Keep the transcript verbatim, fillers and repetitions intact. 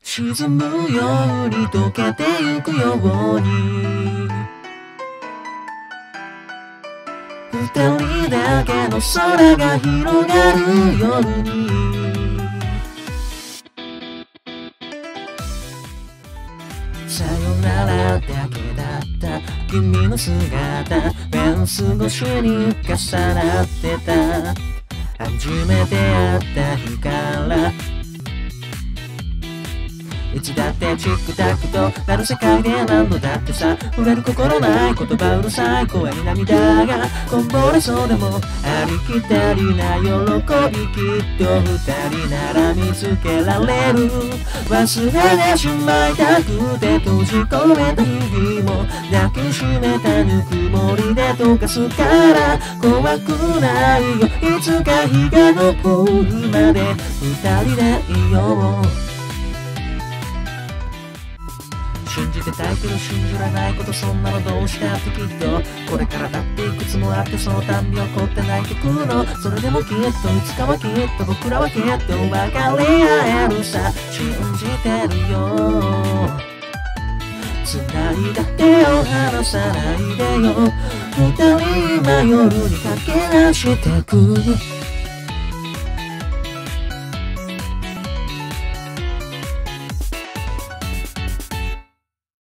沈むように溶けてゆくように二人だけの空が広がる夜にさよならだけだった君の姿フェンス越しに重なってた初めて会った日からいつだってチックタックとなる世界で何度だってさ触れる心ない言葉うるさい声に涙がこぼれそうでもありきたりな喜びきっと二人なら見つけられる忘れてしまいたくて閉じ込めた日々も抱きしめたぬくもりで溶かすから怖くないよいつか日が昇るまで二人でいよう信じてたいけど信じられないことそんなのどうしたってきっとこれからだっていくつもあってそのたんび起こってない曲のそれでもきっといつかはきっと僕らはきっと分かり合えるさ信じてるよ繋いだ手を離さないでよ二人今夜に駆け出してく